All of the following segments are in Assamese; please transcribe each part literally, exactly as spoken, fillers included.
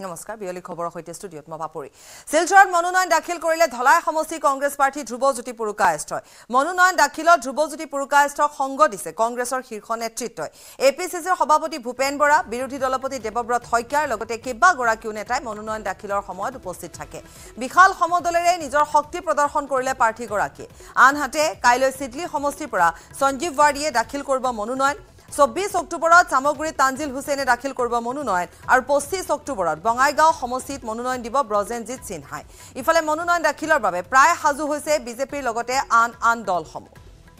নমস্কাৰ বিয়লি খবৰৰ সৈতে ষ্টুডিঅত মই পাপৰি শিলচৰত মনোনয়ন দাখিল কৰিলে ধলাই সমষ্টি কংগ্ৰেছ প্ৰাৰ্থী ধ্ৰুৱজ্যোতি পুৰকায়স্থই মনোনয়ন দাখিলত ধ্ৰুৱজ্যোতি পুৰকায়স্থক সংগ দিছে কংগ্ৰেছৰ শীৰ্ষ নেতৃত্বই এপিচিচিৰ সভাপতি ভূপেন বৰা বিৰোধী দলপতি দেৱব্ৰত শইকীয়াৰ লগতে কেইবাগৰাকীও নেতাই মনোনয়ন দাখিলৰ সময়ত উপস্থিত থাকে বিশাল সমদলেৰে নিজৰ শক্তি প্ৰদৰ্শন কৰিলে প্ৰাৰ্থীগৰাকীয়ে আনহাতে কাইলৈ সিডলি সমষ্টিৰ পৰা সঞ্জীৱ ৱাৰ্ডিয়ে দাখিল কৰিব মনোনয়ন চৌব্বিছ অক্টোবৰত সামগ্ৰী তানজিল হুছেইনে দাখিল কৰিব মনোনয়ন আৰু পঁচিছ অক্টোবৰত বঙাইগাঁও সমষ্টিত মনোনয়ন দিব ব্ৰজেনজিৎ সিনহাই ইফালে মনোনয়ন দাখিলৰ বাবে প্ৰায় সাজু হৈছে বিজেপিৰ লগতে আন আন দলসমূহ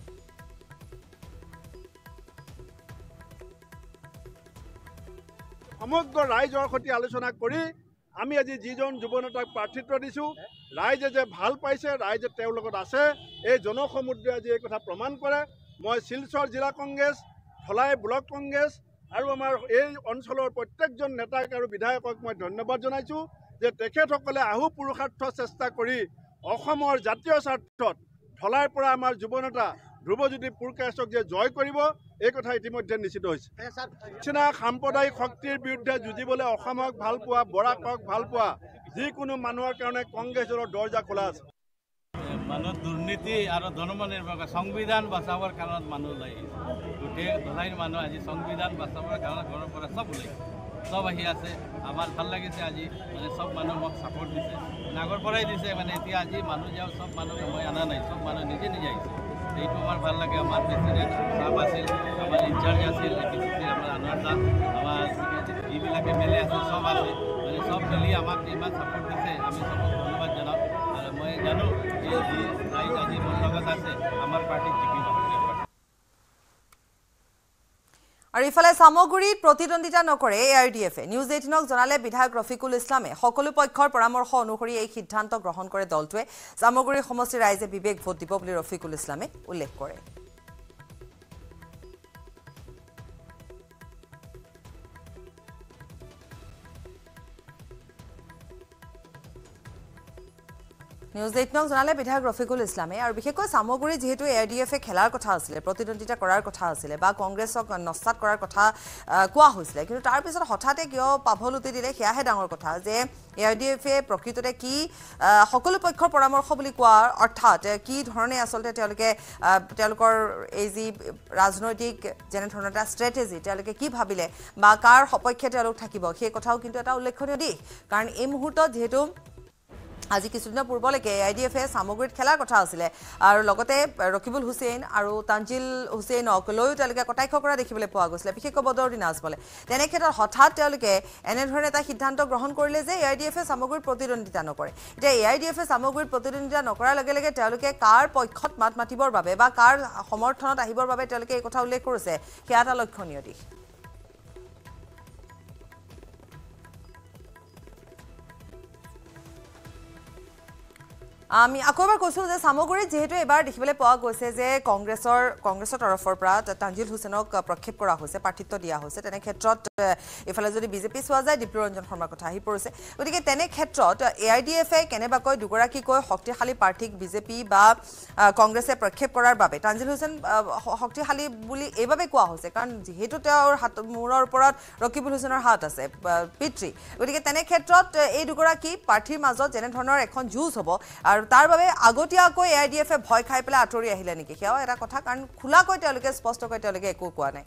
সমগ্ৰ ৰাইজৰ সৈতে আলোচনা কৰি আমি আজি যিজন যুৱ নেতাক প্ৰাৰ্থিত্ব দিছোঁ ৰাইজে যে ভাল পাইছে ৰাইজে তেওঁৰ লগত আছে এই জনসমুদ্ৰে আজি এই কথা প্ৰমাণ কৰে মই শিলচৰ জিলা কংগ্ৰেছ ধলাই ব্লক কংগ্ৰেছ আৰু আমাৰ এই অঞ্চলৰ প্ৰত্যেকজন নেতাক আৰু বিধায়কক মই ধন্যবাদ জনাইছোঁ যে তেখেতসকলে আহু পুৰুষাৰ্থ চেষ্টা কৰি অসমৰ জাতীয় স্বাৰ্থত ধলাইৰ পৰা আমাৰ যুৱ নেতা ধ্ৰুৱজ্যোতি পুৰকায়স্থক যে জয় কৰিব এই কথা ইতিমধ্যে নিশ্চিত হৈছে নিচিনা সাম্প্ৰদায়িক শক্তিৰ বিৰুদ্ধে যুঁজিবলৈ অসমক ভাল পোৱা বৰাকক ভাল পোৱা যিকোনো মানুহৰ কাৰণে কংগ্ৰেছ দলৰ দৰ্জা খোলা আছে মানুহ দুৰ্নীতি আৰু ধৰ্ম নিৰ্ভৰ সংবিধান বচাবৰ কাৰণত মানুহ ওলাই গোটেই ধলাইৰ মানুহ আজি সংবিধান বচাবৰ কাৰণত ঘৰৰ পৰা চব ওলাই চব আহি আছে আমাৰ ভাল লাগিছে আজি মানে চব মানুহ মোক ছাপোৰ্ট দিছে আগৰ পৰাই দিছে মানে এতিয়া আজি মানুহ যাওঁ চব মানুহ মই অনা নাই চব মানুহ নিজে নিজে আহিছে এইটো আমাৰ ভাল লাগে আমাৰ প্ৰেচিডেণ্ট চাপ আছিল আমাৰ ইনচাৰ্জ আছিল এ পি চি চিৰ আমাৰ আনোৱাৰদা আমাৰ যিবিলাকে মেলে আছে চব আছে মানে চব মিলি আমাক ইমান ছাপোৰ্ট দিছে আমি চবক ধন্যবাদ জনাওঁ আৰু মই জানো যে যি ৰাইজ আজি মোৰ লগত আছে আমাৰ পাৰ্টিত জিকিব আৰু ইফালে সামগ্ৰীত প্ৰতিদ্বন্দ্বিতা নকৰে এ আৰ ডি এফে নিউজ এইটিনক জনালে বিধায়ক ৰফিকুল ইছলামে সকলো পক্ষৰ পৰামৰ্শ অনুসৰি এই সিদ্ধান্ত গ্ৰহণ কৰে দলটোৱে সামগ্ৰী সমষ্টিৰ ৰাইজে বিবেক ভোট দিব বুলি ৰফিকুল ইছলামে উল্লেখ কৰে নিউজ এইটিনক জনালে বিধায়ক ৰফিকুল ইছলামে আৰু বিশেষকৈ সামগ্ৰী যেহেতু এ আৰ ডি এফে খেলাৰ কথা আছিল প্ৰতিদ্বন্দ্বিতা কৰাৰ কথা আছিল বা কংগ্ৰেছক নস্তাত কৰাৰ কথা কোৱা হৈছিল কিন্তু তাৰ পিছত হঠাতে কিয় পাভলুতি দিলে সেয়াহে ডাঙৰ কথা যে এ আৰ ডি এফে প্ৰকৃততে কি সকলো পক্ষৰ পৰামৰ্শ বুলি কোৱাৰ অৰ্থাৎ কি ধৰণে আচলতে তেওঁলোকে তেওঁলোকৰ এই যি ৰাজনৈতিক যেনে ধৰণৰ এটা ষ্ট্ৰেটেজি তেওঁলোকে কি ভাবিলে বা কাৰ সপক্ষে তেওঁলোক থাকিব সেই কথাও কিন্তু এটা উল্লেখনীয় দিশ কাৰণ এই মুহূৰ্তত যেহেতু আজি কিছুদিনৰ পূৰ্বলৈকে এ আই ডি এফে সামগ্ৰীত খেলাৰ কথা আছিলে আৰু লগতে ৰকিবুল হুছেইন আৰু তানজিল হুছেইনক লৈও তেওঁলোকে কটাক্ষ কৰা দেখিবলৈ পোৱা গৈছিলে বিশেষকৈ বদৰুদ্দিন আজমলে তেনে ক্ষেত্ৰত হঠাৎ তেওঁলোকে এনেধৰণে এটা সিদ্ধান্ত গ্ৰহণ কৰিলে যে এ আই ডি এফে সামগ্ৰীত প্ৰতিদ্বন্দ্বিতা নকৰে এতিয়া এ আই ডি এফে সামগ্ৰীত প্ৰতিদ্বন্দ্বিতা নকৰাৰ লগে লগে তেওঁলোকে কাৰ পক্ষত মাত মাতিবৰ বাবে বা কাৰ সমৰ্থনত আহিবৰ বাবে তেওঁলোকে এই কথা উল্লেখ কৰিছে সেয়া এটা লক্ষণীয় দিশ আমি আকৌবাৰ কৈছোঁ যে সামগ্ৰীত যেহেতু এবাৰ দেখিবলৈ পোৱা গৈছে যে কংগ্ৰেছৰ কংগ্ৰেছৰ তৰফৰ পৰা তানজিল হুছেইনক প্ৰক্ষেপ কৰা হৈছে প্ৰাৰ্থিত্ব দিয়া হৈছে তেনে ক্ষেত্ৰত ইফালে যদি বিজেপি চোৱা যায় দীপ্তিৰঞ্জন শৰ্মাৰ কথা আহি পৰিছে গতিকে তেনে ক্ষেত্ৰত এ আই ডি এফে কেনেবাকৈ দুগৰাকীকৈ শক্তিশালী প্ৰাৰ্থীক বিজেপি বা কংগ্ৰেছে প্ৰক্ষেপ কৰাৰ বাবে তানজিল হুছেইন শক্তিশালী বুলি এইবাবে কোৱা হৈছে কাৰণ যেহেতু তেওঁৰ হাত মূৰৰ ওপৰত ৰকিবুল হুছেইনৰ হাত আছে পিতৃ গতিকে তেনে ক্ষেত্ৰত এই দুগৰাকী প্ৰাৰ্থীৰ মাজত যেনেধৰণৰ এখন যুঁজ হ'ব আৰু তাৰ বাবে আগতীয়াকৈ এ আই ডি এফে ভয় খাই পেলাই আঁতৰি আহিলে নেকি সেয়াও এটা কথা কাৰণ খোলাকৈ তেওঁলোকে স্পষ্টকৈ তেওঁলোকে একো কোৱা নাই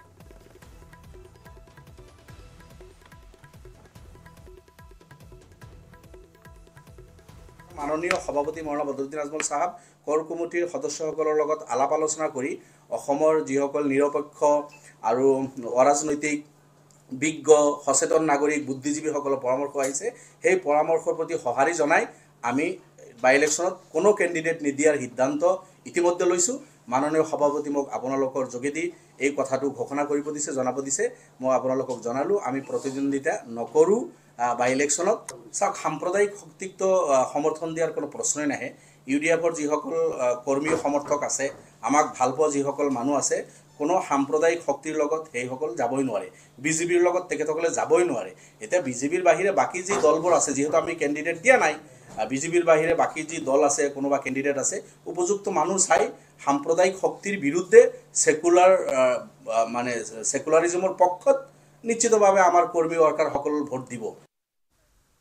মাননীয় সভাপতি মৌলানা বদৰুদ্দিন আজমল সাহেব কৰ কমিটিৰ সদস্যসকলৰ লগত আলাপ আলোচনা কৰি অসমৰ যিসকল নিৰপেক্ষ আৰু অৰাজনৈতিক বিজ্ঞ সচেতন নাগৰিক বুদ্ধিজীৱীসকলৰ পৰামৰ্শ আহিছে সেই পৰামৰ্শৰ প্ৰতি সঁহাৰি জনাই আমি বাই ইলেকশ্যনত কোনো কেণ্ডিডেট নিদিয়াৰ সিদ্ধান্ত ইতিমধ্যে লৈছোঁ মাননীয় সভাপতি মোক আপোনালোকৰ যোগেদি এই কথাটো ঘোষণা কৰিব দিছে জনাব দিছে মই আপোনালোকক জনালোঁ আমি প্ৰতিদ্বন্দ্বিতা নকৰোঁ বাই ইলেকশ্যনত চাওক সাম্প্ৰদায়িক শক্তিকতো সমৰ্থন দিয়াৰ কোনো প্ৰশ্নই নাহে ইউ ডি এফৰ যিসকল কৰ্মী সমৰ্থক আছে আমাক ভাল পোৱা যিসকল মানুহ আছে কোনো সাম্প্ৰদায়িক শক্তিৰ লগত সেইসকল যাবই নোৱাৰে বিজেপিৰ লগত তেখেতসকলে যাবই নোৱাৰে এতিয়া বিজেপিৰ বাহিৰে বাকী যি দলবোৰ আছে যিহেতু আমি কেণ্ডিডেট দিয়া নাই বিজেপিৰ বাহিৰে বাকী যি দল আছে কোনোবা কেণ্ডিডেট আছে উপযুক্ত মানুহ চাই সাম্প্ৰদায়িক শক্তিৰ বিৰুদ্ধে সেকুলাৰ মানে সেকুলাৰিজমৰ পক্ষত নিশ্চিতভাৱে আমাৰ কৰ্মী ওয়ার্কার সকল ভোট দিব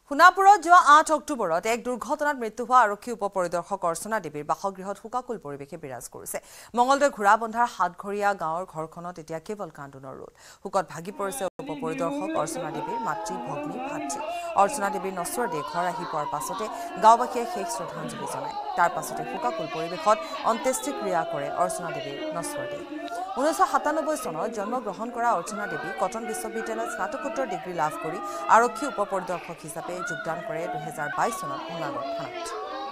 সোণাপুৰত যোৱা আঠ অক্টোবৰত এক দুৰ্ঘটনাত মৃত্যু হোৱা আৰক্ষী উপ পৰিদৰ্শক অৰ্চনা দেৱীৰ বাসগৃহত শোকাকুল পৰিৱেশে বিৰাজ কৰিছে। মঙলদৈ ঘোঁৰাবন্ধাৰ সাতঘৰীয়া গাঁৱৰ ঘৰখনত এতিয়া কেৱল কান্দোনৰ ৰোল। শোকত ভাগি পৰিছে উপ পৰিদৰ্শক অৰ্চনা দেৱীৰ মাতৃ ভগ্নী ভাতৃ। অৰ্চনা দেৱীৰ নশ্বৰ দেহ ঘৰ আহি পোৱাৰ পাছতে গাঁওবাসীয়ে শেষ শ্ৰদ্ধাঞ্জলি জনায়। তাৰ পাছতে শোকাকুল পৰিৱেশত অন্ত্যেষ্টিক্ৰিয়া কৰে অৰ্চনা দেৱীৰ নশ্বৰ দেহ। ঊনৈছশ সাতানব্বৈ চনত জন্মগ্ৰহণ কৰা অৰ্চনা দেৱী কটন বিশ্ববিদ্যালয়ত স্নাতকোত্তৰ ডিগ্ৰী লাভ কৰি আৰক্ষী উপ পৰিদৰ্শক হিচাপে যোগদান কৰে দুহেজাৰ বাইছ চনত মোলাগড় থানাত।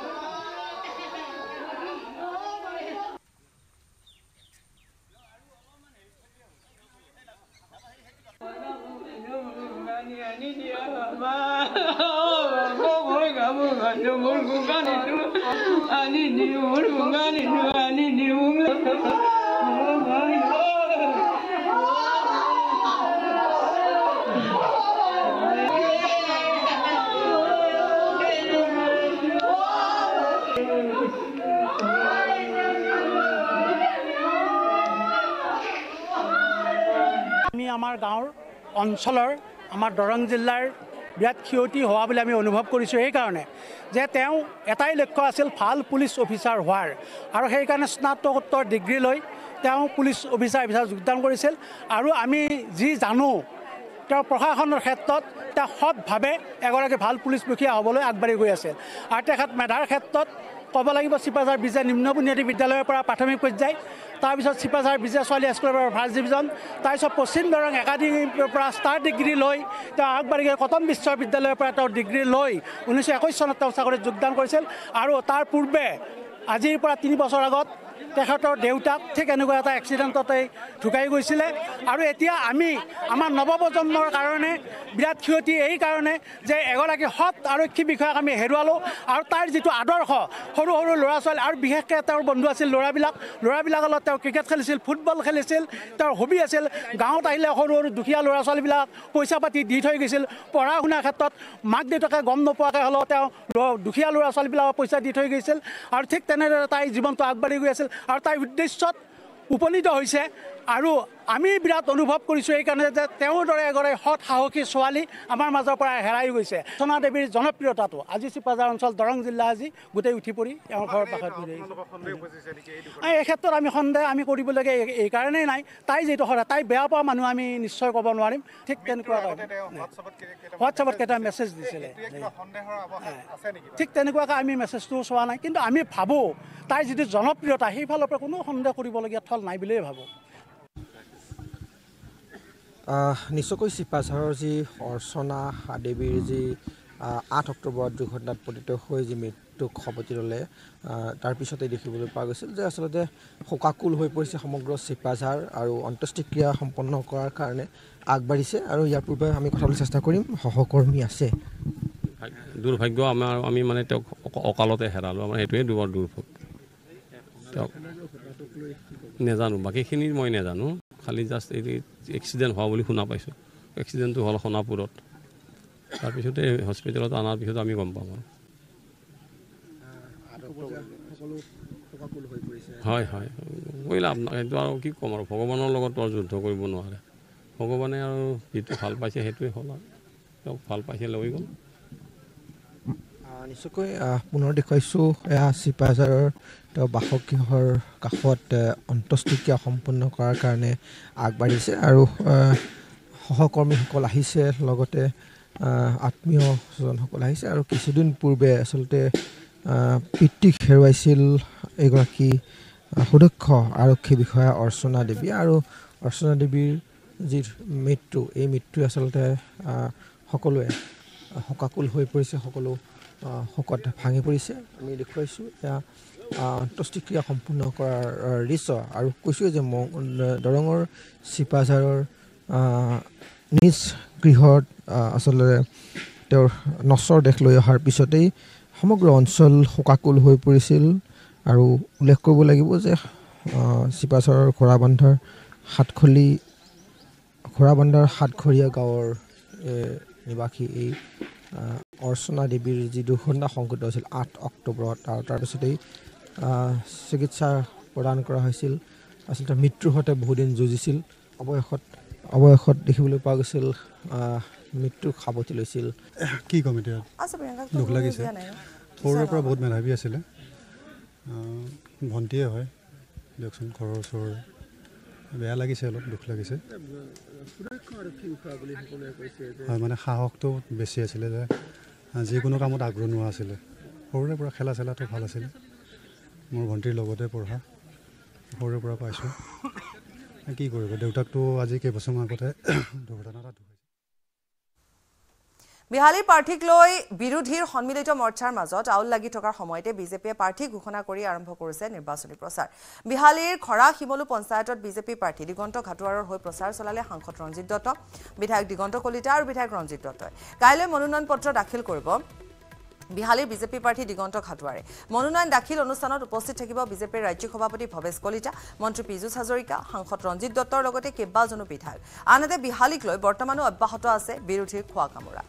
আমি আমাৰ গাঁৱৰ অঞ্চলৰ আমাৰ দৰং জিলাৰ বিৰাট ক্ষতি হোৱা বুলি আমি অনুভৱ কৰিছোঁ। এইকাৰণে যে তেওঁ এটাই লক্ষ্য আছিল ভাল পুলিচ অফিচাৰ হোৱাৰ, আৰু সেইকাৰণে স্নাতকোত্তৰ ডিগ্ৰী লৈ তেওঁ পুলিচ অফিচাৰ হিচাপে যোগদান কৰিছিল। আৰু আমি যি জানো তেওঁ প্ৰশাসনৰ ক্ষেত্ৰত তেওঁ সৎভাৱে এগৰাকী ভাল পুলিচ মুখীয়া হ'বলৈ আগবাঢ়ি গৈ আছিল। আৰু তেখেত মেধাৰ ক্ষেত্ৰত ক'ব লাগিব চিপাঝাৰ বিজে নিম্ন বুনিয়াদী বিদ্যালয়ৰ পৰা প্ৰাথমিক পৰ্যায়, তাৰপিছত চিপাঝাৰ বিজে ছোৱালী হাইস্কুলৰ পৰা ফাৰ্ষ্ট ডিভিজন, তাৰপিছত পশ্চিম দৰং একাডেমীৰ পৰা ষ্টাৰ ডিগ্ৰী লৈ তেওঁ আগবাঢ়ি গৈ কটন বিশ্ববিদ্যালয়ৰ পৰা তেওঁ ডিগ্ৰী লৈ ঊনৈছশ একৈছ চনত তেওঁ চাকৰিত যোগদান কৰিছিল। আৰু তাৰ পূৰ্বে আজিৰ পৰা তিনি বছৰ আগত তেখেতৰ দেউতাক ঠিক এনেকুৱা এটা এক্সিডেণ্টতে ঢুকাই গৈছিলে। আৰু এতিয়া আমি আমাৰ নৱপ্ৰজন্মৰ কাৰণে বিৰাট ক্ষতি এই কাৰণে যে এগৰাকী সৎ আৰক্ষী বিষয়াক আমি হেৰুৱালোঁ। আৰু তাৰ যিটো আদৰ্শ সৰু সৰু ল'ৰা ছোৱালী, আৰু বিশেষকৈ তেওঁৰ বন্ধু আছিল ল'ৰাবিলাক ল'ৰাবিলাকৰ লগত তেওঁ ক্ৰিকেট খেলিছিল, ফুটবল খেলিছিল, তেওঁৰ হবি আছিল। গাঁৱত আহিলে সৰু সৰু দুখীয়া ল'ৰা ছোৱালীবিলাক পইচা পাতি দি থৈ গৈছিল পঢ়া শুনাৰ ক্ষেত্ৰত। মাক দেউতাকে গম নোপোৱাকৈ হ'লেও তেওঁ দুখীয়া ল'ৰা ছোৱালীবিলাকক পইচা দি থৈ গৈছিল। আৰু ঠিক তেনেদৰে তাই জীৱনটো আগবাঢ়ি গৈ আছিল আৰু তাইৰ উদ্দেশ্যত উপনীত হৈছে। আৰু আমি বিৰাট অনুভৱ কৰিছোঁ এইকাৰণে যে তেওঁৰ দৰে এগৰাকী সৎ সাহসী ছোৱালী আমাৰ মাজৰ পৰা হেৰাই গৈছে। অৰ্চনা দেৱীৰ জনপ্ৰিয়তাটো আজি চিপাঝাৰ অঞ্চল দৰং জিলা আজি গোটেই উঠি পৰি তেওঁৰ ঘৰৰ পাশত ঘূৰি এই ক্ষেত্ৰত আমি সন্দেহ আমি কৰিবলগীয়া এই কাৰণেই নাই। তাই যিটো সদায় তাই বেয়া পোৱা মানুহ আমি নিশ্চয় ক'ব নোৱাৰিম। ঠিক তেনেকুৱা হোৱাটছএপত কেইটা মেছেজ দিছিলে, ঠিক তেনেকুৱাকৈ আমি মেছেজটো চোৱা নাই। কিন্তু আমি ভাবোঁ তাইৰ যিটো জনপ্ৰিয়তা সেইফালৰ পৰা কোনো সন্দেহ কৰিবলগীয়া থল নাই বুলিয়েই ভাবোঁ। নিশ্চয়কৈ চিপাঝাৰৰ যি অৰ্চনা দেৱীৰ যি আঠ অক্টোবৰত দুৰ্ঘটনাত পতিত হৈ যি মৃত্যুক সাৱটি ল'লে, তাৰপিছতে দেখিবলৈ পোৱা গৈছিল যে আচলতে শোকাকুল হৈ পৰিছে সমগ্ৰ চিপাঝাৰ আৰু অন্ত্যেষ্টিক্ৰিয়া সম্পন্ন কৰাৰ কাৰণে আগবাঢ়িছে। আৰু ইয়াৰ পূৰ্বে আমি কথা ক'বলৈ চেষ্টা কৰিম, সহকৰ্মী আছে। দুৰ্ভাগ্য আমাৰ, আমি মানে তেওঁক অকালতে হেৰালোঁ, আমাৰ সেইটোৱে বৰ দুৰ্ভোগ। তেওঁক নেজানো, বাকীখিনি মই নেজানো, খালি জাষ্ট এই এক্সিডেণ্ট হোৱা বুলি শুনা পাইছোঁ। এক্সিডেণ্টটো হ'ল সোণাপুৰত, তাৰপিছতে হস্পিটেলত অনাৰ পিছত আমি গম পাম। হয় হয় কৰিলে আপোনাক সেইটো আৰু কি ক'ম আৰু, ভগৱানৰ লগত আৰু যুদ্ধ কৰিব নোৱাৰে। ভগৱানে আৰু যিটো ভাল পাইছে সেইটোৱে হ'ল, আৰু তেওঁক ভাল পাইছে লৈ গ'ল। নিশ্চয়কৈ পুনৰ দেখুৱাইছোঁ এয়া চিপাঝাৰৰ তেওঁ বাসগৃহৰ কাষত অন্ত্যেষ্টিক্ৰিয়া সম্পন্ন কৰাৰ কাৰণে আগবাঢ়িছে। আৰু সহকৰ্মীসকল আহিছে, লগতে আত্মীয়জনসকল আহিছে। আৰু কিছুদিন পূৰ্বে আচলতে পিতৃক হেৰুৱাইছিল এগৰাকী সুদক্ষ আৰক্ষী বিষয়া অৰ্চনা দেৱী। আৰু অৰ্চনা দেৱীৰ যি মৃত্যু, এই মৃত্যুৱে আচলতে সকলোৱে শোকাকুল হৈ পৰিছে, সকলো শোকত ভাঙি পৰিছে। আমি দেখুৱাইছোঁ এয়া অন্ত্যেষ্টিক্ৰিয়া সম্পূৰ্ণ কৰাৰ দৃশ্য। আৰু কৈছোঁ যে দৰঙৰ চিপাঝাৰৰ নিজ গৃহত আচলতে তেওঁৰ নশ্বৰ দেহ লৈ অহাৰ পিছতেই সমগ্ৰ অঞ্চল শোকাকুল হৈ পৰিছিল। আৰু উল্লেখ কৰিব লাগিব যে চিপাঝাৰৰ ঘোঁৰাবন্ধাৰ সাতখলি ঘোঁৰাবন্ধাৰ সাতঘৰীয়া গাঁৱৰ নিবাসী এই অৰ্চনা দেৱীৰ যি দুৰ্ঘটনা সংঘটিত হৈছিল আঠ অক্টোবৰত, আৰু তাৰপিছতেই চিকিৎসা প্ৰদান কৰা হৈছিল। আচলতে মৃত্যুৰ সৈতে বহুদিন যুঁজিছিল। অৱশেষত অৱশেষত দেখিবলৈ পোৱা গৈছিল মৃত্যুৰ সাৱটি লৈছিল কি ক'ম এতিয়া দুখ লাগিছে সৰুৰে পৰা বহুত মেধাৱী আছিলে ভণ্টিয়ে হয় দিয়কচোন ঘৰৰ ওচৰৰ বেয়া লাগিছে অলপ দুখ লাগিছে হয় মানে সাহসটো বেছি আছিলে যে যিকোনো কামত আগ্ৰহ নোহোৱা আছিলে সৰুৰে পৰা খেলা চেলাটো ভাল আছিলে মোৰ ভণ্টিৰ লগতে পঢ়া সৰুৰে পৰা পাইছোঁ কি কৰিব দেউতাকটো আজি কেইবছৰমান আগতে দুৰ্ঘটনা এটা বিহালীৰ প্ৰাৰ্থীক লৈ বিৰোধীৰ সন্মিলিত মৰ্চাৰ মাজত আউল লাগি থকাৰ সময়তে বিজেপিয়ে প্ৰাৰ্থী ঘোষণা কৰি আৰম্ভ কৰিছে নিৰ্বাচনী প্ৰচাৰ বিহালীৰ খৰা শিমলু পঞ্চায়তত বিজেপি প্ৰাৰ্থী দিগন্ত ঘাটুৱাৰৰ হৈ প্ৰচাৰ চলালে সাংসদ ৰঞ্জিত দত্ত বিধায়ক দিগন্ত কলিতা আৰু বিধায়ক ৰঞ্জিত দত্তই কাইলৈ মনোনয়ন পত্ৰ দাখিল কৰিব বিহালীৰ বিজেপি প্ৰাৰ্থী দিগন্ত ঘাটুৱাৰে মনোনয়ন দাখিল অনুষ্ঠানত উপস্থিত থাকিব বিজেপিৰ ৰাজ্যিক সভাপতি ভৱেশ কলিতা মন্ত্ৰী পীযুষ হাজৰিকা সাংসদ ৰঞ্জিত দত্তৰ লগতে কেইবাজনো বিধায়ক আনহাতে বিহালীক লৈ বৰ্তমানো অব্যাহত আছে বিৰোধীৰ খোৱা কামোৰা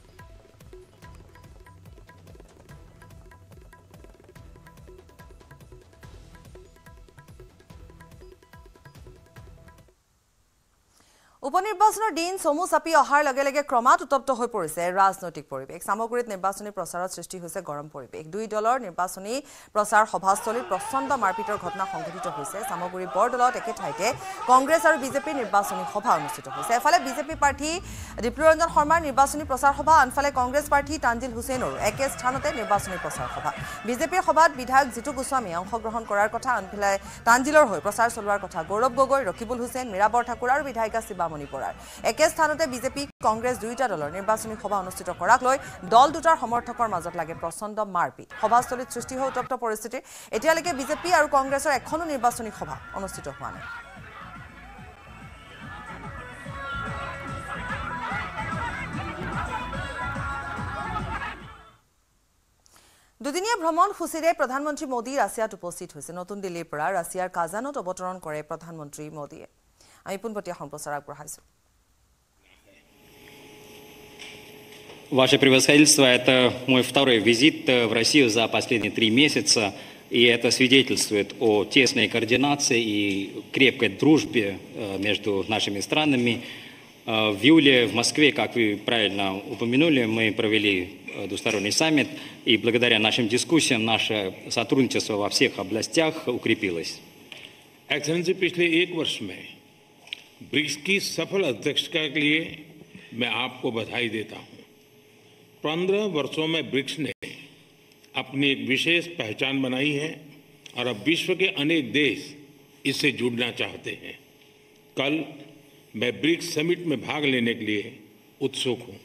উপনিৰ্বাচনৰ দিন চমু চাপি অহাৰ লগে লগে ক্ৰমাৎ উত্তপ্ত হৈ পৰিছে ৰাজনৈতিক পৰিৱেশ সামগ্ৰীত নিৰ্বাচনী প্ৰচাৰত সৃষ্টি হৈছে গৰম পৰিৱেশ দুই দলৰ নিৰ্বাচনী প্ৰচাৰ সভাস্থলীত প্ৰচণ্ড মাৰপিটৰ ঘটনা সংঘটিত হৈছে সামগ্ৰী বৰদলত একে ঠাইতে কংগ্ৰেছ আৰু বিজেপিৰ নিৰ্বাচনী সভা অনুষ্ঠিত হৈছে এফালে বিজেপি প্ৰাৰ্থী দীপ্তিৰঞ্জন শৰ্মাৰ নিৰ্বাচনী প্ৰচাৰ সভা আনফালে কংগ্ৰেছ প্ৰাৰ্থী তানজিল হুছেইনৰো একে স্থানতে নিৰ্বাচনী প্ৰচাৰ সভা বিজেপিৰ সভাত বিধায়ক জিতু গোস্বামীয়ে অংশগ্ৰহণ কৰাৰ কথা আনফালে তানজিলৰ হৈ প্ৰচাৰ চলোৱাৰ কথা গৌৰৱ গগৈ ৰকিবুল হুছেইন মীৰাবৰ ঠাকুৰ আৰু বিধায়িকা শিবা মণিপুৰাৰ একে স্থানতে বিজেপি কংগ্ৰেছ দুইটা দলৰ নিৰ্বাচনী সভা অনুষ্ঠিত কৰাক লৈ দল দুটাৰ সমৰ্থকৰ মাজত লাগে প্ৰচণ্ড মাৰপিট সভাস্থলীত সৃষ্টি হৈ উত্তপ্ত পৰিস্থিতি এতিয়ালৈকে বিজেপি আৰু কংগ্ৰেছৰ এখনো নিৰ্বাচনী সভা অনুষ্ঠিত হোৱা নাই দুদিনীয়া ভ্ৰমণ সূচীৰে প্ৰধানমন্ত্ৰী মোদী ৰাছিয়াত উপস্থিত হৈছে নতুন দিল্লীৰ পৰা ৰাছিয়াৰ কাজানত অৱতৰণ কৰে প্ৰধানমন্ত্ৰী মোদীয়ে আমি পুনপটীয়া সম্প্ৰচাৰ আগবঢ়াইছো Ваше превосходительство, это мой второй визит в Россию за последние три месяца, и это свидетельствует о тесной координации и крепкой дружбе между нашими странами. В июле в Москве, как вы правильно упомянули, мы провели двусторонний саммит, и благодаря нашим дискуссиям наше сотрудничество во всех областях укрепилось. Экселленси, पिछले एक वर्ष में ब्रिक्स की सफल अध्यक्षता के लिए मैं आपको बधाई देता हूं पंद्रह वर्षों में ब्रिक्स ने अपनी एक विशेष पहचान बनाई है और अब विश्व के अनेक देश इससे जुड़ना चाहते हैं कल मैं ब्रिक्स समिट में भाग लेने के लिए उत्सुक हूं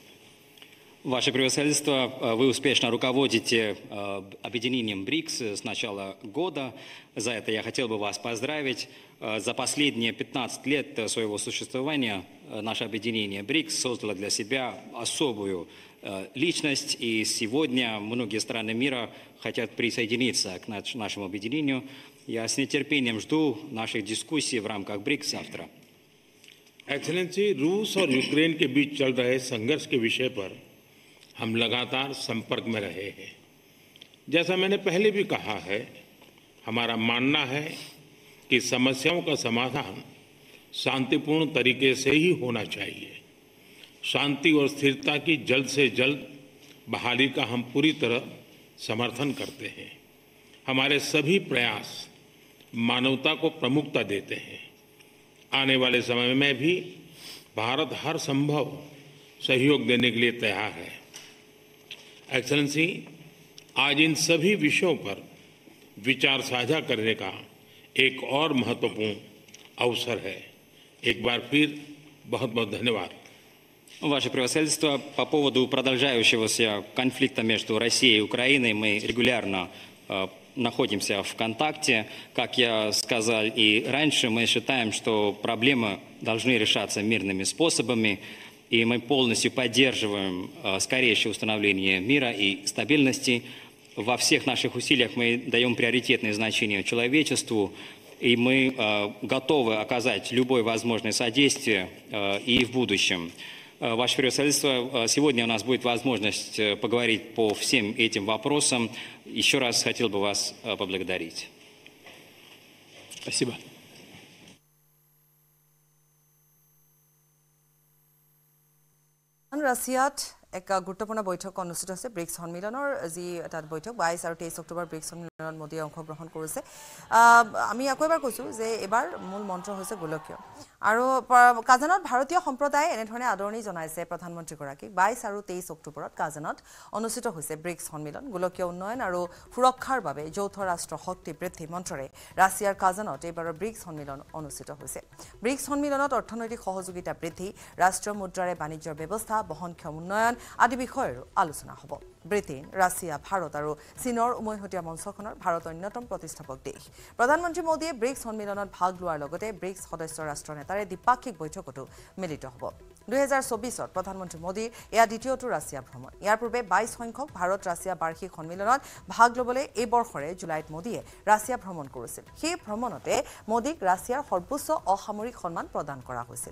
Ваше превосходительство, вы успешно руководите объединением БРИКС с начала года. За это я хотел бы вас поздравить. За последние пятнадцать лет своего существования наше объединение БРИКС создало для себя особую личность, и сегодня многие страны мира хотят присоединиться к нашему объединению. Я с нетерпением жду наших дискуссий в рамках БРИКС завтра. एक्सेलेंसी, रूस और यूक्रेन के बीच चल रहे संघर्ष के विषय पर हम लगातार संपर्क में रहे हैं जैसा मैंने पहले भी कहा है हमारा मानना है कि समस्याओं का समाधान शांतिपूर्ण तरीके से ही होना चाहिए शांति और स्थिरता की जल्द से जल्द बहाली का हम पूरी तरह समर्थन करते हैं हमारे सभी प्रयास मानवता को प्रमुखता देते हैं आने वाले समय में भी भारत हर संभव सहयोग देने के लिए तैयार है एक्सेलेंसी, आज इन सभी विषयों पर विचार साझा करने का एक और महत्वपूर्ण अवसर है एक बार फिर बहुत बहुत धन्यवाद Ваше превосходительство, по поводу продолжающегося конфликта между Россией и Украиной мы регулярно э, находимся в контакте. Как я сказал и раньше, мы считаем, что проблемы должны решаться мирными способами, и мы полностью поддерживаем э, скорейшее установление мира и стабильности. Во всех наших усилиях мы даем приоритетное значение человечеству, и мы э, готовы оказать любое возможное содействие э, и в будущем. Ваше превосходительство, сегодня у нас будет возможность поговорить по всем этим вопросам. Еще раз хотел бы вас поблагодарить. Спасибо. ৰাছিয়াত এক গুৰুত্বপূৰ্ণ বৈঠক অনুষ্ঠিত হৈছে ব্ৰিক্স সন্মিলনৰ যি তাত বৈঠক বাইছ আৰু তেইছ অক্টোবৰ ব্ৰিক্স সন্মিলনত মোদীয়ে অংশগ্ৰহণ কৰিছে আমি আকৌ এবাৰ কৈছোঁ যে এবাৰ মূল মন্ত্ৰ হৈছে গোলকীয় আৰু কাজানত ভাৰতীয় সম্প্ৰদায়ে এনেধৰণে আদৰণি জনাইছে প্ৰধানমন্ত্ৰীগৰাকীক বাইছ আৰু তেইছ অক্টোবৰত কাজানত অনুষ্ঠিত হৈছে ব্ৰিক্স সন্মিলন গোলকীয় উন্নয়ন আৰু সুৰক্ষাৰ বাবে যৌথ ৰাষ্ট্ৰ শক্তি বৃদ্ধি মন্ত্ৰৰে ৰাছিয়াৰ কাজানত এইবাৰৰ ব্ৰিক্স সন্মিলন অনুষ্ঠিত হৈছে ব্ৰিক্স সন্মিলনত অৰ্থনৈতিক সহযোগিতা বৃদ্ধি ৰাষ্ট্ৰীয় মুদ্ৰাৰে বাণিজ্যৰ ব্যৱস্থা বহনক্ষম উন্নয়ন আদি বিষয়ৰো আলোচনা হ'ব ব্ৰিটেইন ৰাছিয়া ভাৰত আৰু চীনৰ উমৈহতীয়া মঞ্চখনৰ ভাৰত অন্যতম প্ৰতিষ্ঠাপক দেশ প্ৰধানমন্ত্ৰী মোদীয়ে ব্ৰিক্স সন্মিলনত ভাগ লোৱাৰ লগতে ব্ৰিক্স সদস্য ৰাষ্ট্ৰ নেতাৰে দ্বিপাক্ষিক বৈঠকতো মিলিত হ'ব দুহেজাৰ চৌবিছত প্ৰধানমন্ত্ৰী মোদীৰ এয়া দ্বিতীয়টো ৰাছিয়া ভ্ৰমণ ইয়াৰ পূৰ্বে বাইছ সংখ্যক ভাৰত ৰাছিয়া বাৰ্ষিক সন্মিলনত ভাগ ল'বলৈ এই বৰ্ষৰে জুলাইত মোদীয়ে ৰাছিয়া ভ্ৰমণ কৰিছিল সেই ভ্ৰমণতে মোদীক ৰাছিয়াৰ সৰ্বোচ্চ অসামৰিক সন্মান প্ৰদান কৰা হৈছিল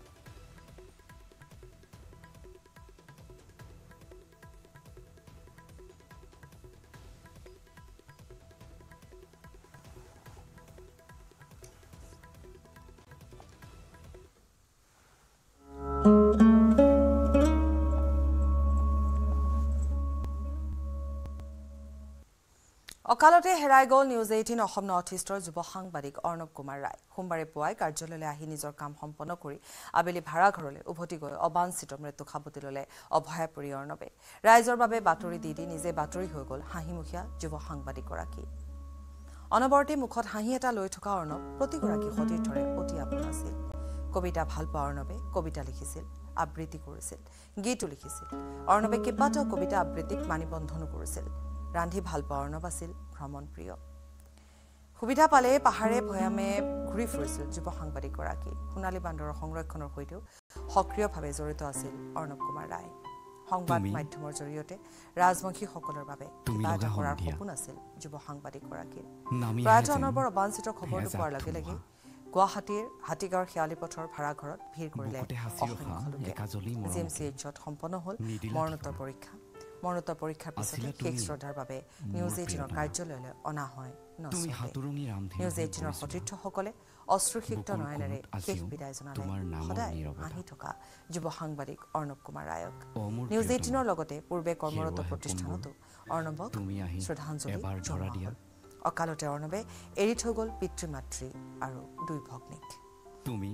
অকালতে হেৰাই গ'ল নিউজ এইটিন অসম নৰ্থ ইষ্টৰ যুৱ সাংবাদিক অৰ্ণৱ কুমাৰ ৰায় সোমবাৰে পুৱাই কাৰ্যালয়লৈ আহি নিজৰ কাম সম্পন্ন কৰি আবেলি ভাড়াঘৰলৈ উভতি গৈ অবাঞ্ছিত মৃত্যু সাৱটি ল'লে অভয়াপুৰী অৰ্ণৱে ৰাইজৰ বাবে বাতৰি দি দি নিজে বাতৰি হৈ গ'ল হাঁহিমুখীয়া যুৱ সাংবাদিকগৰাকী অনবৰতে মুখত হাঁহি এটা লৈ থকা অৰ্ণৱ প্ৰতিগৰাকী সতীৰ্থৰে অতি আপোন আছিল কবিতা ভাল পোৱা অৰ্ণৱে কবিতা লিখিছিল আবৃত্তি কৰিছিল গীতো লিখিছিল অৰ্ণৱে কেইবাটাও কবিতা আবৃত্তিক মানিবন্ধনো কৰিছিল ৰান্ধি ভাল পোৱা অৰ্ণৱ আছিল ভ্ৰমণ প্ৰিয় সুবিধা পালে পাহাৰে ভৈয়ামে ঘূৰি ফুৰিছিল যুৱ সাংবাদিকগৰাকী সোণালী বান্দৰৰ সংৰক্ষণৰ সৈতেও সক্ৰিয়ভাৱে জড়িত আছিল অৰ্ণৱ কুমাৰ ৰায় সংবাদ মাধ্যমৰ জৰিয়তে ৰাজবংশীসকলৰ বাবে কিবা এটা কৰাৰ সপোন আছিল যুৱ সাংবাদিকগৰাকীৰ প্ৰয়াত অৰ্ণৱৰ অবাঞ্ছিত খবৰটো পোৱাৰ লগে লগে গুৱাহাটীৰ হাতীগাঁৱৰ শেৱালি পথৰ ভাড়াঘৰত ভিৰ কৰিলে অসংখ্য লোকে জি এম চি এইচত সম্পন্ন হ'ল মৰণোত্তৰ পৰীক্ষা মৰণোত্তৰ পৰীক্ষাৰ পিছতে শেষ শ্ৰদ্ধাৰ বাবে নিউজ এইটিনৰ কাৰ্যালয়লৈ অনা হয় নিউজ এইটিনৰ সতীৰ্থসকলে অশ্ৰুসিক্ত নয়নেৰে শেষ বিদায় জনালে সদায় হাঁহি থকা যুৱ সাংবাদিক অৰ্ণৱ কুমাৰ ৰায়ক নিউজ এইটিনৰ লগতে পূৰ্বে কৰ্মৰত প্ৰতিষ্ঠানতো অৰ্ণৱক শ্ৰদ্ধাঞ্জলি জনোৱা হ'ল অকালতে অৰ্ণৱে এৰি থৈ গ'ল পিতৃ মাতৃ আৰু দুই ভগ্নীক তুমি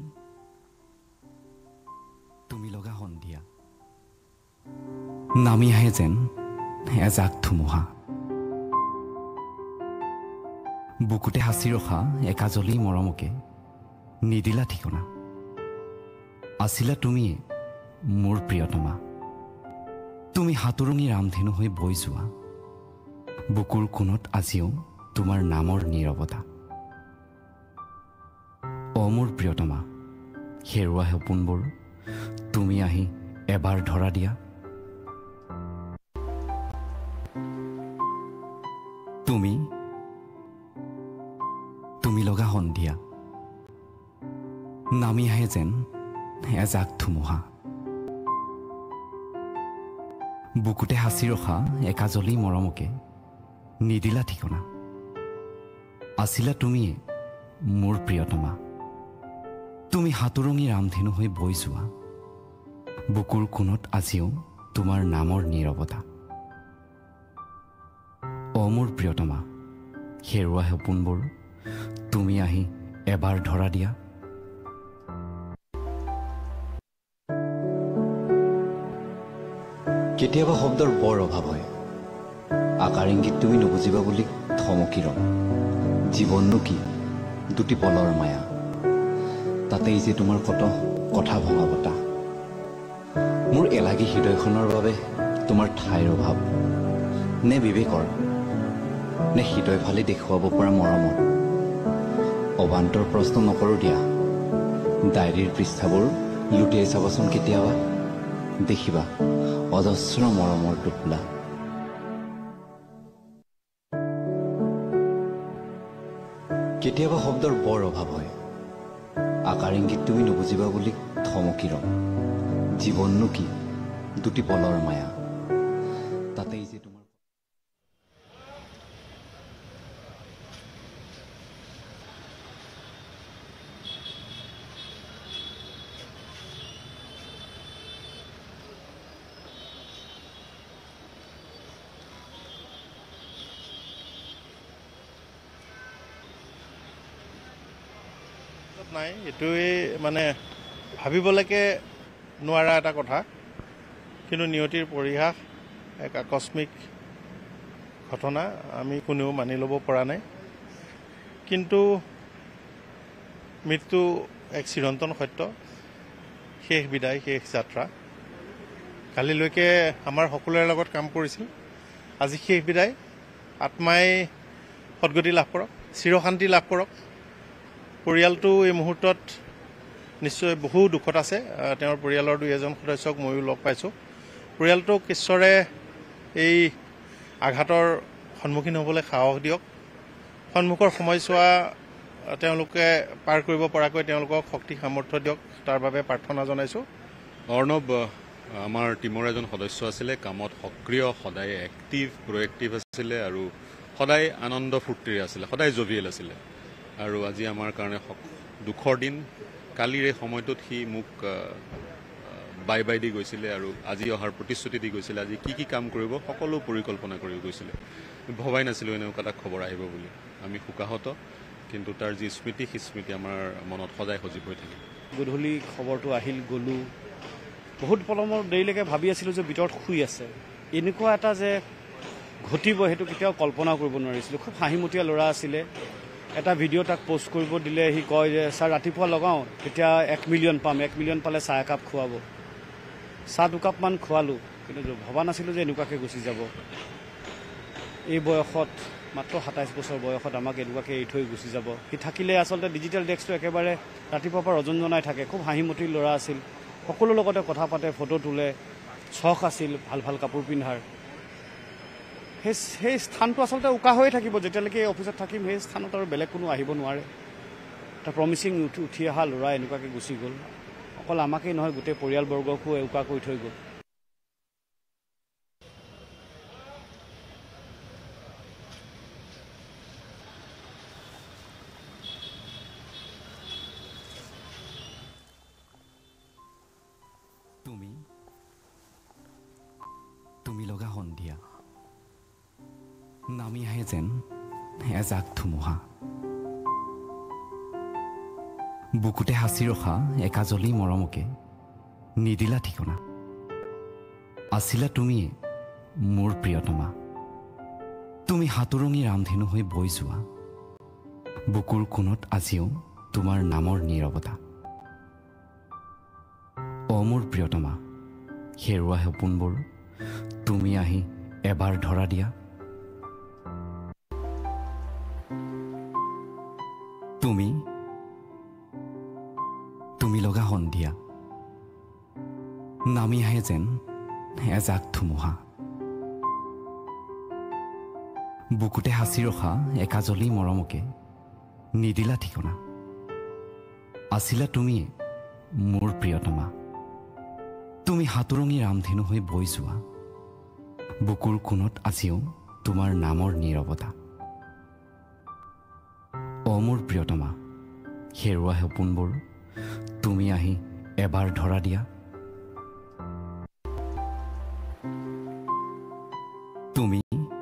তুমি লগা সন্ধিয়া নামি আহে যেন এজাক ধুমুহা বুকুতে সাঁচি ৰখা একাজলি মৰমকে নিদিলা ঠিকনা আছিলা তুমি মোৰ প্ৰিয়তমা তুমি হাতুৰঙী ৰামধেনু হৈ বৈ যোৱা বুকুৰ কোণত আজিও তোমাৰ নামৰ নীৰৱতা অ মোৰ প্ৰিয়তমা হেৰুৱা সপোনবোৰ তুমি আহি এবাৰ ধৰা দিয়া তুমি তুমি লগা সন্ধিয়া নামি আহে যেন এজাক ধুমুহা বুকুতে সাঁচি ৰখা একাজলি মৰমকে নিদিলা ঠিকনা আছিলা তুমি মোৰ প্ৰিয়তমা তুমি হাতুৰঙী ৰামধেনু হৈ বৈ যোৱা বুকুৰ কোণত আজিও তোমাৰ নামৰ নীৰৱতা অ মোৰ প্ৰিয়তমা হেৰুৱা সপোনবোৰ তুমি আহি এবাৰ ধৰা দিয়া কেতিয়াবা শব্দৰ বৰ অভাৱ হয় আকাৰ ইংগিত তুমি নুবুজিবা বুলি থমকি ৰম জীৱননো কি দুটি পলৰ মায়া তাতেই যে তোমাৰ কত কথা ভঙা বতা মোৰ এলাগী হৃদয়খনৰ বাবে তোমাৰ ঠাইৰ অভাৱ নে বিবেকৰ নে হৃদয় ফালি দেখুৱাব পৰা মৰমৰ অবান্তৰ প্ৰশ্ন নকৰোঁ দিয়া ডায়েৰীৰ পৃষ্ঠাবোৰ লুটিয়াই চাবাচোন কেতিয়াবা দেখিবা অজস্ৰ মৰমৰ টোপোলা কেতিয়াবা শব্দৰ বৰ অভাৱ হয় আকাৰ ইংগিত তুমি নুবুজিবা বুলি থমকি ৰম জীৱননো কি দুটি পলৰ মায়া তাতেই যে তোমাৰ নাই এইটোৱে মানে ভাবিবলৈকে নোৱাৰা এটা কথা কিন্তু নিয়তিৰ পৰিহাস এক আকস্মিক ঘটনা আমি কোনেও মানি ল'ব পৰা নাই কিন্তু মৃত্যু এক চিৰন্তন সত্য শেষ বিদায় শেষ যাত্ৰা কালিলৈকে আমাৰ সকলোৰে লগত কাম কৰিছিল আজি শেষ বিদায় আত্মাই সদগতি লাভ কৰক চিৰশান্তি লাভ কৰক পৰিয়ালটো এই মুহূৰ্তত নিশ্চয় বহু দুখত আছে তেওঁৰ পৰিয়ালৰ দুই এজন সদস্যক ময়ো লগ পাইছোঁ পৰিয়ালটোক ঈশ্বৰে এই আঘাতৰ সন্মুখীন হ'বলৈ সাহস দিয়ক সন্মুখৰ সময়ছোৱা তেওঁলোকে পাৰ কৰিব পৰাকৈ তেওঁলোকক শক্তি সামৰ্থ্য দিয়ক তাৰ বাবে প্ৰাৰ্থনা জনাইছোঁ অৰ্ণৱ আমাৰ টিমৰ এজন সদস্য আছিলে কামত সক্ৰিয় সদায় এক্টিভ প্ৰয়েক্টিভ আছিলে আৰু সদায় আনন্দ ফূৰ্তিৰে আছিলে সদায় জভিয়েল আছিলে আৰু আজি আমাৰ কাৰণে দুখৰ দিন কালিৰ এই সময়টোত সি মোক বাই বাই দি গৈছিলে আৰু আজি অহাৰ প্ৰতিশ্ৰুতি দি গৈছিলে আজি কি কি কাম কৰিব সকলো পৰিকল্পনা কৰি গৈছিলে ভবাই নাছিলোঁ এনেকুৱা এটা খবৰ আহিব বুলি আমি শোকাহত কিন্তু তাৰ যি স্মৃতি সেই স্মৃতি আমাৰ মনত সদায় সজীৱ হৈ থাকে গধূলি খবৰটো আহিল গ'লোঁ বহুত পলমৰ দেৰিলৈকে ভাবি আছিলোঁ যে ভিতৰত শুই আছে এনেকুৱা এটা যে ঘটিব সেইটো কেতিয়াও কল্পনা কৰিব নোৱাৰিছিলোঁ খুব হাঁহিমতীয়া ল'ৰা আছিলে এটা ভিডিঅ' তাক পোষ্ট কৰিব দিলে সি কয় যে ছাৰ ৰাতিপুৱা লগাওঁ তেতিয়া এক মিলিয়ন পাম এক মিলিয়ন পালে চাহ একাপ খুৱাব চাহ দুকাপমান খোৱালোঁ কিন্তু ভবা নাছিলোঁ যে এনেকুৱাকৈ গুচি যাব এই বয়সত মাত্ৰ সাতাইছ বছৰ বয়সত আমাক এনেকুৱাকৈ এৰি থৈ গুচি যাব সি থাকিলে আচলতে ডিজিটেল ডেস্কটো একেবাৰে ৰাতিপুৱাৰ পৰা ৰজন জনাই থাকে খুব হাঁহিমতী ল'ৰা আছিল সকলো লগতে কথা পাতে ফটো তোলে চখ আছিল ভাল ভাল কাপোৰ পিন্ধাৰ সেই সেই স্থানটো আচলতে উকা হৈয়ে থাকিব যেতিয়ালৈকে এই অফিচত থাকিম সেই স্থানত আৰু বেলেগ কোনো আহিব নোৱাৰে এটা প্ৰমিচিং উঠি উঠি অহা ল'ৰা এনেকুৱাকৈ গুচি গ'ল অকল আমাকেই নহয় গোটেই পৰিয়ালবৰ্গকো উকা কৰি থৈ গ'ল তুমি তুমি লগা সন্ধিয়া নামি আহে যেন এজাক ধুমুহা বুকুতে সাঁচি ৰখা একাজলি মৰমকে নিদিলা ঠিকনা আছিলা তুমিয়ে মোৰ প্ৰিয়তমা তুমি হাতুৰঙী ৰামধেনু হৈ বৈ যোৱা বুকুৰ কোণত আজিও তোমাৰ নামৰ নীৰৱতা অ মোৰ প্ৰিয়তমা হেৰুৱা সপোনবোৰ তুমি আহি এবাৰ ধৰা দিয়া তুমি তুমি লগা সন্ধিয়া নামি আহে যেন এজাক ধুমুহা বুকুতে সাঁচি ৰখা একাজলি মৰমকে নিদিলা ঠিকনা আছিলা তুমিয়ে মোৰ প্ৰিয়তমা তুমি হাতুৰঙী ৰামধেনু হৈ বৈ যোৱা বুকুৰ কোণত আজিও তোমাৰ নামৰ নীৰৱতা অ মোৰ প্ৰিয়তমা হেৰুৱা সপোনবোৰ তুমি আহি এবাৰ ধৰা দিয়া তুমি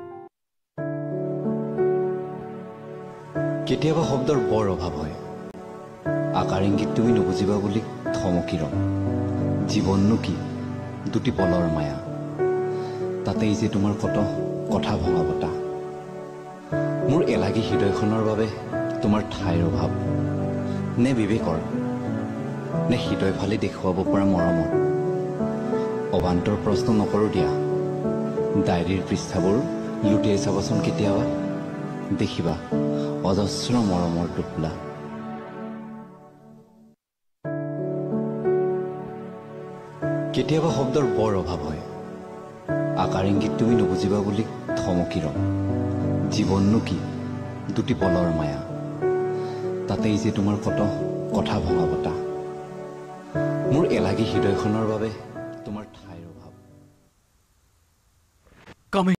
কেতিয়াবা শব্দৰ বৰ অভাৱ হয় আকাৰ ইংগিত তুমি নুবুজিবা বুলি থমকি ৰম জীৱননো কি দুটি পলৰ মায়া তাতেই যে তোমাৰ কত কথা ভঙা বতা মোৰ এলাগী হৃদয়খনৰ বাবে তোমাৰ ঠাইৰ অভাৱ নে বিবেকৰ নে হৃদয় ফালি দেখুৱাব পৰা মৰমৰ অবান্তৰ প্ৰশ্ন নকৰোঁ দিয়া ডায়েৰীৰ পৃষ্ঠাবোৰ লুটিয়াই চাবাচোন কেতিয়াবা দেখিবা অজস্ৰ মৰমৰ টোপোলা কেতিয়াবা শব্দৰ বৰ অভাৱ হয় আকাৰ ইংগিত তুমি নুবুজিবা বুলি থমকি ৰম জীৱননো কি দুটি পলৰ মায়া তাতেই যে তোমাৰ কত কথা ভঙা বতা মোৰ এলাগী হৃদয়খনৰ বাবে